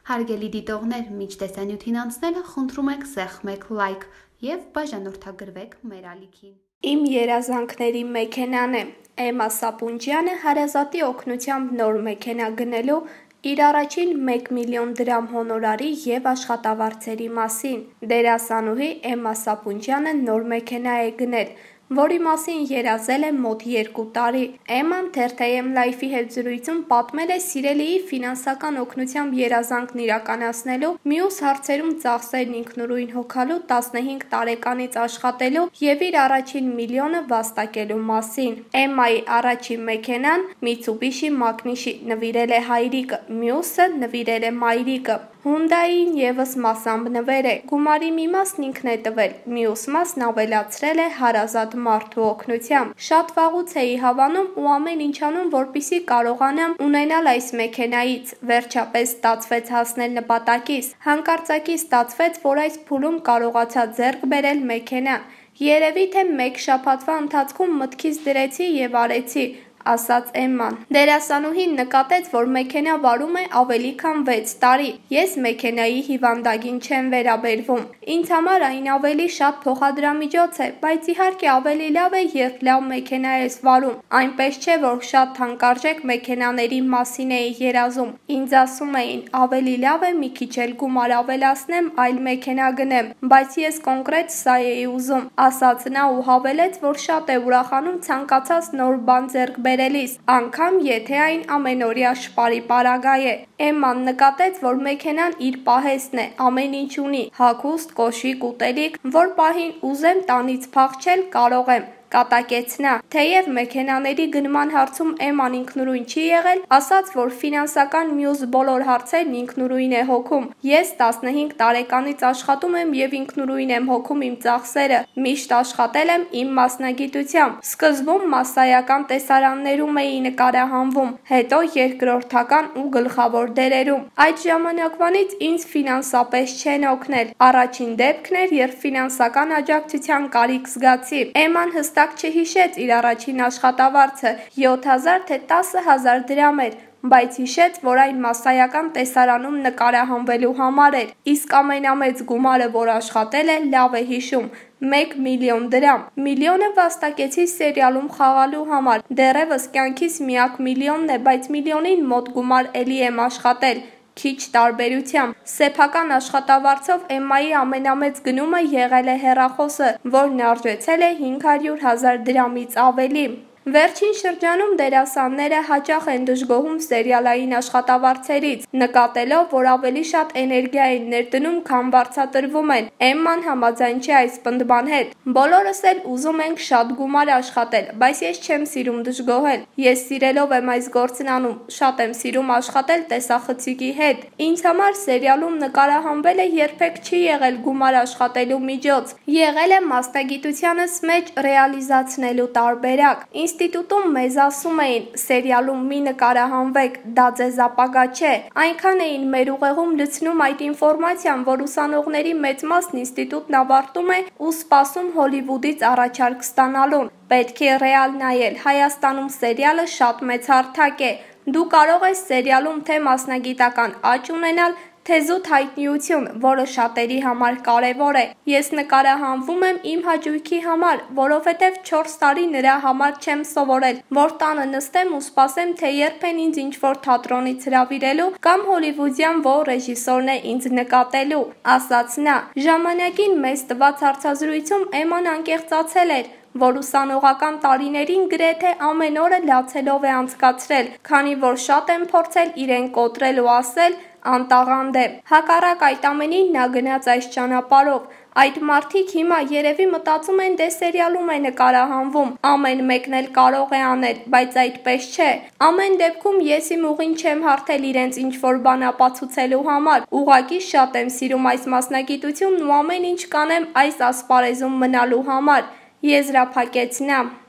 Հարգելի դիտողներ, մինչ տեսանյութին անցնելը խնդրում ենք սեղմեք լայք և բաժանորդագրվեք մեր ալիքին։ Իմ երազանքների մեքենան է։ Էմմա Սապունջյանը հարազատի օգնությամբ նոր մեքենա գնելու իր առաջին 1 միլիոն դրամ հոնորարի և աշխատավարձերի մասին։ Դերասանուհի Էմմա Սապունջյանը նոր մեքենա է գնել, որի մասին երազել է մոտ 2 տարի։ Էմման թերթ.am Life-ի հետ զրույցում պատմել է սիրելիի ֆինանսական օգնությամբ երազանքն իրականացնելու, մյուս հարցերում ծախսերն ինքնուրույն հոգալու, 15 տարեկանից աշխատելու և իր առաջին միլիոնը վաստակելու մասին։ Էմմայի առաջին մեքենան Mitsubishi Magnishi նվիրել է հայրիկը, մյուսը նվիրել է մայրիկը։ Hyundai-ին ևս մասամբ նվեր է։ Գումարի մի մասն ինքն է տվել, մյուս մասն ավելացրել է հարազատ մարդու օգնությամբ։ Շատ վաղուց էի հավանում ու ամեն ինչ անում, որպեսզի կարողանամ ունենալ այս մեքենայից։ Վերջապես ստացվեց հասնել նպատակիս։ Հանկարծակի ստացվեց, որ այս փուլում կարողացա ձեռք բերել մեքենա։ Երևի թե 1 շաբաթվա ընթացքում մտքիս դրեցի և արեցի, ասաց Էմման։ Դերասանուհին նկատեց, որ մեքենա վարում է ավելի քան 6 տարի։ Ես մեքենայի հիվանդագին չեմ վերաբերվում։ Ինձ համար այն ավելի շատ փոխադրամիջոց է, բայց իհարկե ավելի լավ է, երբ լավ մեքենա ես վարում։ Այնպես չէ, որ շատ թանկարժեք մեքենաների մասին էի երազում։ Ինձ ասում էին, ավելի լավ է մի քիչ էլ գումար ավելացնեմ, այլ մեքենա գնեմ, բայց ես կոնկրետ սա էի ուզում, ասաց նա ու հավելեց, որ շատ է ուրախանում ցանկացած նոր բան ձեռք բերելիս, անգամ եթե այն ամենօրյա շպարի պարագա է։ Էմման նկատեց, որ մեքենան իր պահեստն է, ամեն ինչ ունի՝ հագուստ, կոշիկ, ուտելիք, որ պահին ուզեմ տանից փախչել, կարող եմ, կատակեց նա։ Թեև մեքենաների գնման հարցում Էմման ինքնուրույն չի եղել, ասաց, որ ֆինանսական մյուս բոլոր հարցերն ինքնուրույն է հոգում։ Ես 15 տարեկանից աշխատում եմ և ինքնուրույն եմ հոգում իմ ծախսերը, միշտ աշխատել եմ իմ մասնագիտությամբ։ Սկզբում մասսայական տեսարաններում էի նկարահանվում, հետո երկրորդական ու գլխավոր դերերում։ Այդ ժամանակվանից ինձ ֆինանսապես չեն օգնել։ Առաջին դեպքն էր, երբ ֆինանսական աջակցության կարիք զգացի։ Էմման հստակ չհիշեց իր առաջին աշխատավարձը 7000 թե 10000 դրամ էր, բայց հիշեց, որ այն մասսայական տեսարանում նկարահանվելու համար էր, իսկ ամենամեծ գումարը, որ աշխատել է, լավ է հիշում, 1 միլիոն դրամ։ Միլիոնը վաստակեցի սերիալում խաղալու համար։ Դեռևս կյանքիս միակ միլիոնն է, բայց միլիոնին մոտ գումար էլի եմ աշխատել։ Քիչ տարբերությամբ։ Սեփական աշխատավարձով Էմմայի ամենամեծ գնումը եղել է հեռախոսը, որն արժեցել է 500,000 դրամից ավելի։ Վերջին շրջանում դերասանները հաճախ են դժգոհում սերիալային աշխատավարձերից, նկատելով, որ ավելի շատ էներգիա են ներդնում, քան վարձատրվում են։ Էմման համաձայն չէ այս պնդման հետ։ Բոլորս էլ ուզում ենք շատ գումար աշխատել, բայց ես չեմ սիրում դժգոհել։ Ես սիրելով եմ այս գործն անում, շատ եմ սիրում աշխատել տեսախցիկի հետ։ Ինձ համար սերիալում նկարահանվելը երբեք չի եղել գումար աշխատելու միջոց։ Եղել է մասնագիտությանս մեջ ռեալիզացնելու տարբերակ։ Ինստիտուտում մեզ ասում էին, սերիալում մի նկարահանվեք, դա ձեզ ապագա չէ։ Այնքան էին մեր ուղեղում լցնում այդ ինֆորմացիան, որ ուսանողների մեծ մասն ինստիտուտն ավարտում է ու սպասում Հոլիվուդից առաջարկ ստանալուն։ Պետք է ռեալ նայել, Հայաստանում սերիալը շատ մեծ հարթակ է։ Դու կարող ես սերիալում թե մասնագիտական աճ ունենալ, թե զուտ հայտնիություն, որը շատերի համար կարևոր է։ Ես նկարահանվում եմ իմ հաճույքի համար, որովհետև 4 տարի նրա համար չեմ սովորել, որ տանը նստեմ ու սպասեմ, թե երբ են ինձ ինչ-որ թատրոնից հրավիրելու կամ հոլիվուդյան ո ռեժիսորն է ինձ նկատելու, ասաց նա։ Ժամանակին մեզ տված հարցազրույցում Էմման անկեղծացել էր, որ ուսանողական տարիներին գրեթե ամեն օրը լացելով է անցկացրել, քանի որ շատ եմ փորձել իրեն կոտրել ու ասել անտաղանդ է։ Հակառակ այդ ամենին նա գնաց այս ճանապարհով։ Այդ մարդիկ հիմա երևի մտածում են, դե սերիալում է նկարահանվում, ամեն մեկն էլ կարող է անել, բայց այդպես չէ։ Ամեն դեպքում ես իմ ուղին չեմ հարթել իրենց ինչ-որ բան ապացուցելու համար։ Ուղղակի շատ եմ սիրում այս մասնագիտությունն ու ամեն ինչ կանեմ այս ասպարեզում մնալու համար, եզրափակեց նա։